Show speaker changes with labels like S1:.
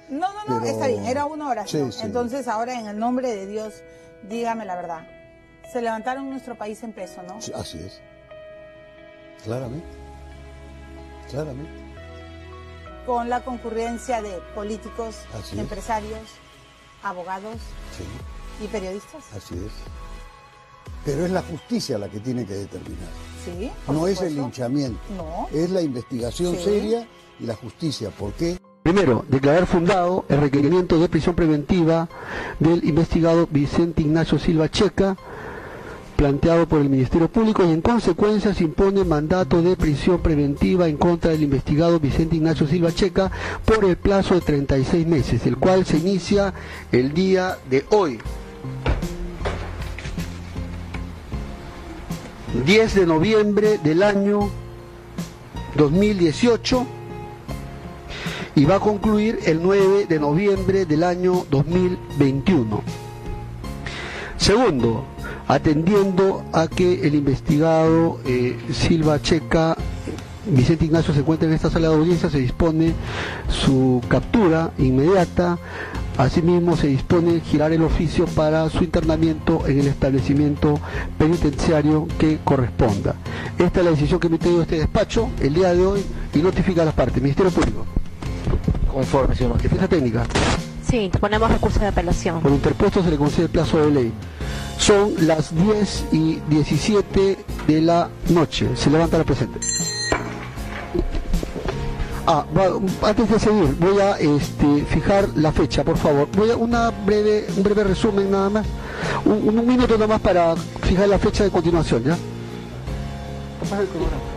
S1: No,
S2: pero...
S1: está bien, era una oración.
S2: Sí, sí.
S1: Entonces ahora, en el nombre de Dios, dígame la verdad. Se levantaron nuestro país en peso, ¿no?
S2: Sí, así es. Claramente. Claramente.
S1: Con la concurrencia de políticos,
S2: Así es.
S1: empresarios, abogados
S2: Sí,
S1: y periodistas.
S2: así es. Pero es la justicia la que tiene que determinar.
S1: Sí, por
S2: No es el
S1: supuesto.
S2: linchamiento.
S1: No.
S2: Es la investigación
S1: Sí.
S2: seria y la justicia. ¿Por qué?
S3: Primero, declarar fundado el requerimiento de prisión preventiva del investigado Vicente Ignacio Silva Checa, planteado por el Ministerio Público, y en consecuencia se impone mandato de prisión preventiva en contra del investigado Vicente Ignacio Silva Checa por el plazo de 36 meses, el cual se inicia el día de hoy. 10 de noviembre del año 2018 y va a concluir el 9 de noviembre del año 2021. Segundo, atendiendo a que el investigado Silva Checa, Vicente Ignacio, se encuentra en esta sala de audiencia, se dispone su captura inmediata. Asimismo, se dispone girar el oficio para su internamiento en el establecimiento penitenciario que corresponda. Esta es la decisión que ha emitido este despacho el día de hoy y notifica a las partes. Ministerio Público.
S4: Conforme, señor magistrado.
S3: Defensa técnica.
S5: Sí, ponemos recurso de apelación.
S3: Por interpuesto se le concede el plazo de ley. Son las 10:17 de la noche. Se levanta la presente. Antes de seguir, voy a fijar la fecha, por favor. Voy a un breve resumen nada más. Un minuto nada más para fijar la fecha de continuación, ¿ya?